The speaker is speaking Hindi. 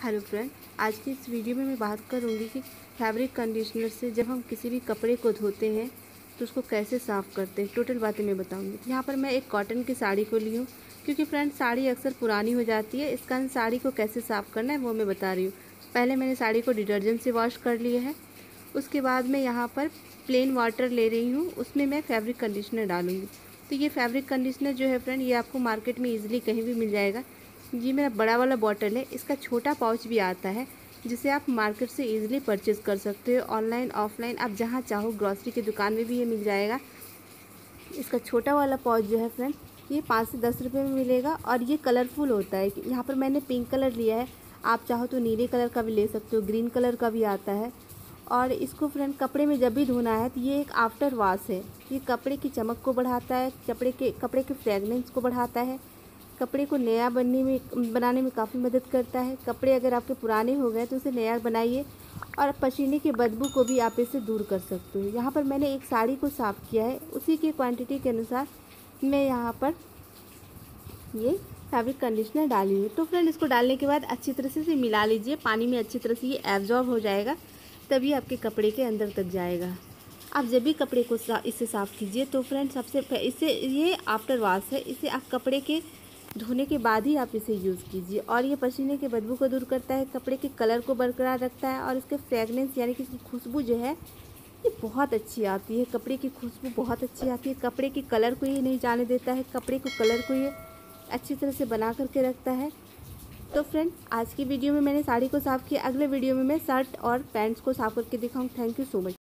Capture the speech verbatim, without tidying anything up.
हेलो फ्रेंड, आज की इस वीडियो में मैं बात करूंगी कि फैब्रिक कंडीशनर से जब हम किसी भी कपड़े को धोते हैं तो उसको कैसे साफ़ करते हैं, टोटल बातें मैं बताऊंगी। तो यहाँ पर मैं एक कॉटन की साड़ी को ली हूँ, क्योंकि फ्रेंड साड़ी अक्सर पुरानी हो जाती है, इस कारण साड़ी को कैसे साफ़ करना है वो मैं बता रही हूँ। पहले मैंने साड़ी को डिटर्जेंट से वॉश कर लिया है। उसके बाद मैं यहाँ पर प्लेन वाटर ले रही हूँ, उसमें मैं फैब्रिक कंडीशनर डालूँगी। तो ये फैब्रिक कंडीशनर जो है फ्रेंड, ये आपको मार्केट में ईजिली कहीं भी मिल जाएगा। ये मेरा बड़ा वाला बॉटल है, इसका छोटा पाउच भी आता है जिसे आप मार्केट से इजीली परचेज़ कर सकते हो। ऑनलाइन ऑफलाइन आप जहाँ चाहो, ग्रॉसरी की दुकान में भी ये मिल जाएगा। इसका छोटा वाला पाउच जो है फ्रेंड, ये पाँच से दस रुपये में मिलेगा और ये कलरफुल होता है। यहाँ पर मैंने पिंक कलर लिया है, आप चाहो तो नीले कलर का भी ले सकते हो, ग्रीन कलर का भी आता है। और इसको फ्रेंड कपड़े में जब भी धोना है तो ये एक आफ्टर वॉश है, ये कपड़े की चमक को बढ़ाता है, कपड़े के कपड़े के फ्रेगनेंस को बढ़ाता है, कपड़े को नया बनने में बनाने में काफ़ी मदद करता है। कपड़े अगर आपके पुराने हो गए तो उसे नया बनाइए और पसीने की बदबू को भी आप इससे दूर कर सकते हो। यहाँ पर मैंने एक साड़ी को साफ़ किया है, उसी की क्वांटिटी के अनुसार मैं यहाँ पर ये फैब्रिक कंडीशनर डाली हूँ। तो फ्रेंड इसको डालने के बाद अच्छी तरह से इसे मिला लीजिए, पानी में अच्छी तरह से ये एब्जॉर्ब हो जाएगा, तभी आपके कपड़े के अंदर तक जाएगा। आप जब भी कपड़े को सा, इससे साफ़ कीजिए तो फ्रेंड सबसे इससे ये आफ्टर वॉश है, इसे आप कपड़े के धोने के बाद ही आप इसे यूज़ कीजिए। और ये पसीने के बदबू को दूर करता है, कपड़े के कलर को बरकरार रखता है और इसके फ्रेगनेंस यानी कि इसकी खुशबू जो है ये बहुत अच्छी आती है। कपड़े की खुशबू बहुत अच्छी आती है, कपड़े के कलर को ये नहीं जाने देता है, कपड़े को कलर को ये अच्छी तरह से बना करके रखता है। तो फ्रेंड आज की वीडियो में मैंने साड़ी को साफ़ किया, अगले वीडियो में मैं शर्ट और पैंट्स को साफ़ करके दिखाऊँ। Thank you so much.